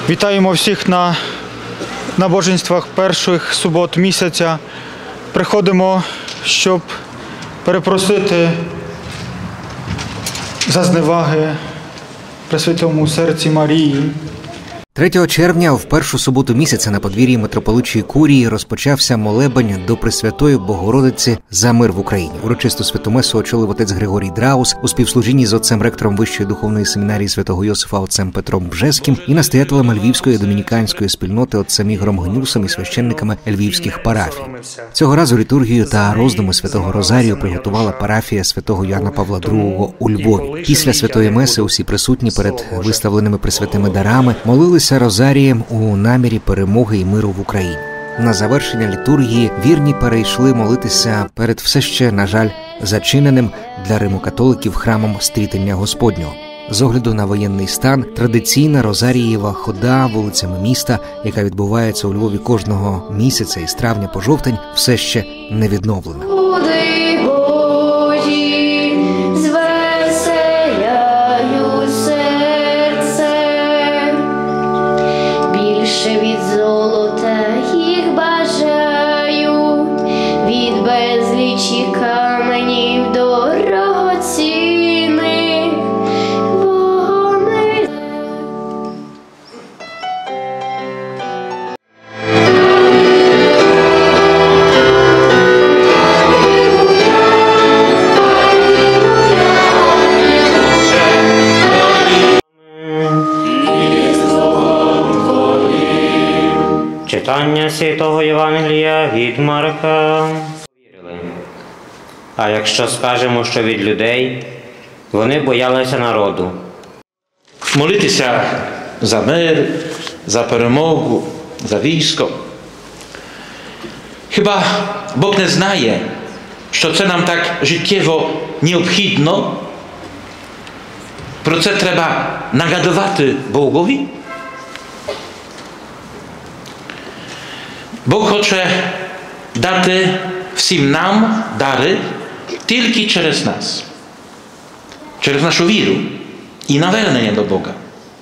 Вітаємо всіх на набоженствах перших субот місяця. Приходимо, щоб перепросити за зневаги Пресвятому серці Марії. 3 червня, в першу суботу місяця, на подвір'ї митрополичої Курії розпочався молебень до Пресвятої Богородиці за мир в Україні. Урочисту святу месу очолив отець Григорій Драус у співслужінні з отцем-ректором Вищої духовної семінарії святого Йосифа отцем Петром Бжеським і настоятелем Львівської домініканської спільноти отцем Ігорем Гнюсом і священниками львівських парафій. Цього разу літургію та роздуми святого Розарію приготувала парафія святого Йоанна Павла II у Львові. Після святої меси усі присутні перед виставленими пресвятими дарами молилися Розарієм у намірі перемоги і миру в Україні. На завершення літургії вірні перейшли молитися перед все ще, на жаль, зачиненим для римокатоликів храмом Стрітення Господнього. З огляду на воєнний стан, традиційна Розарієва хода вулицями міста, яка відбувається у Львові кожного місяця із травня по жовтень, все ще не відновлена. Від золота їх бажаю, від безлічі каменів дорогоцінних вони. Читання Святого Євангелія від Марка. А якщо скажемо, що від людей, вони боялися народу. Молитися за мир, за перемогу, за військо. Хіба Бог не знає, що це нам так життєво необхідно? Про це треба нагадувати Богові? Бог хоче дати всім нам дари тільки через нас, через нашу віру і навернення до Бога.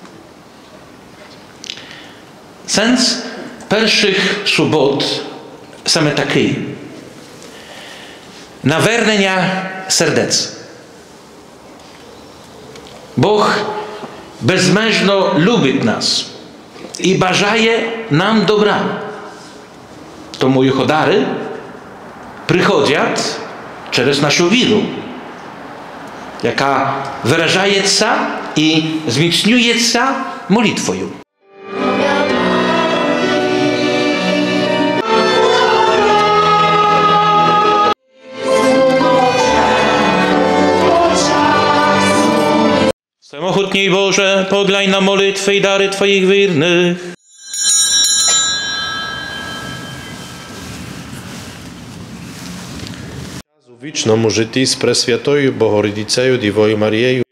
Сенс перших субот саме такий. Навернення сердець. Бог безмежно любить нас і бажає нам добра. Тому його дари приходять через нашу віру, яка виражається і зміцнюється молитвою. Всемогутній Боже, поглянь на молитви і дари Твоїх вірних. У вічному житті з Пресвятою Богородицею Дівою Марією.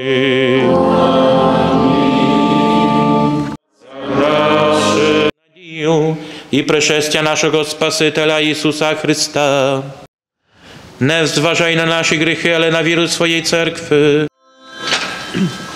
Надію і пришестя нашого Спасителя Ісуса Христа. Не зважай на наші гріхи, але на віру своєї церкви.